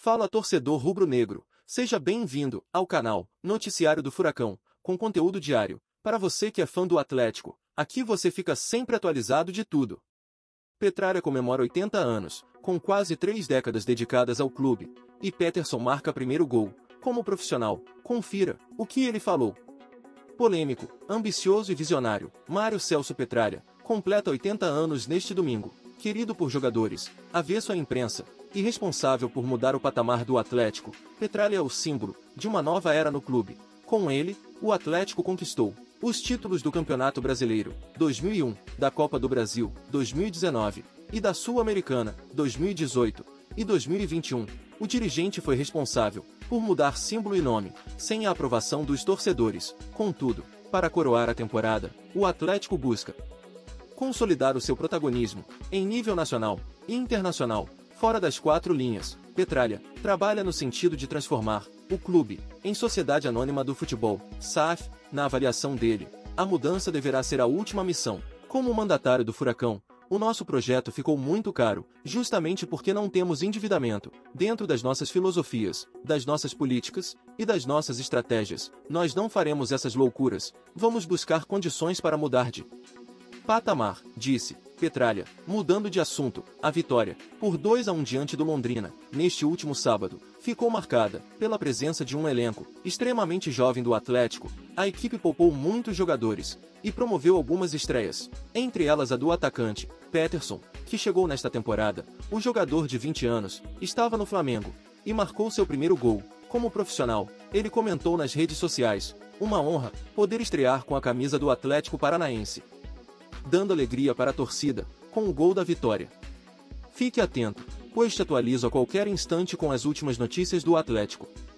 Fala torcedor rubro-negro, seja bem-vindo ao canal Noticiário do Furacão, com conteúdo diário. Para você que é fã do Atlético, aqui você fica sempre atualizado de tudo. Petralha comemora 80 anos, com quase 3 décadas dedicadas ao clube, e Peterson marca primeiro gol. Como profissional, confira o que ele falou. Polêmico, ambicioso e visionário, Mário Celso Petralha completa 80 anos neste domingo. Querido por jogadores, avesso à imprensa, e responsável por mudar o patamar do Atlético, Petralha é o símbolo de uma nova era no clube. Com ele, o Atlético conquistou os títulos do Campeonato Brasileiro 2001, da Copa do Brasil 2019 e da Sul-Americana 2018 e 2021. O dirigente foi responsável por mudar símbolo e nome, sem a aprovação dos torcedores. Contudo, para coroar a temporada, o Atlético busca consolidar o seu protagonismo em nível nacional e internacional. Fora das 4 linhas, Petralha trabalha no sentido de transformar o clube em Sociedade Anônima do Futebol, SAF. Na avaliação dele, a mudança deverá ser a última missão. Como mandatário do Furacão, o nosso projeto ficou muito caro, justamente porque não temos endividamento. Dentro das nossas filosofias, das nossas políticas e das nossas estratégias, nós não faremos essas loucuras. Vamos buscar condições para mudar de patamar, disse Petralha. Mudando de assunto, a vitória, por 2-1 diante do Londrina, neste último sábado, ficou marcada pela presença de um elenco extremamente jovem do Atlético. A equipe poupou muitos jogadores e promoveu algumas estreias, entre elas a do atacante Peterson, que chegou nesta temporada. O jogador de 20 anos estava no Flamengo e marcou seu primeiro gol. Como profissional, ele comentou nas redes sociais: "Uma honra poder estrear com a camisa do Atlético Paranaense, dando alegria para a torcida, com o gol da vitória. Fique atento, pois te atualizo a qualquer instante com as últimas notícias do Atlético."